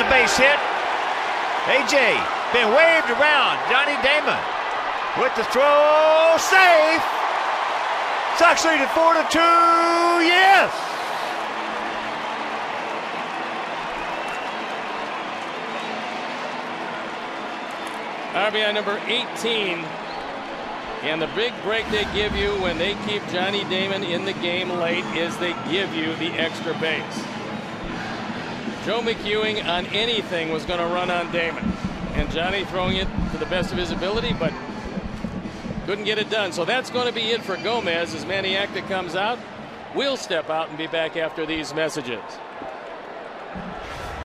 base hit. A.J. been waved around. Johnny Damon with the throw. Safe. It's actually the 4-2. Yes. RBI number 18. And the big break they give you when they keep Johnny Damon in the game late is they give you the extra base. Joe McEwing on anything was going to run on Damon. And Johnny throwing it to the best of his ability, but couldn't get it done. So that's going to be it for Gomez as Manny Acta comes out. We'll step out and be back after these messages.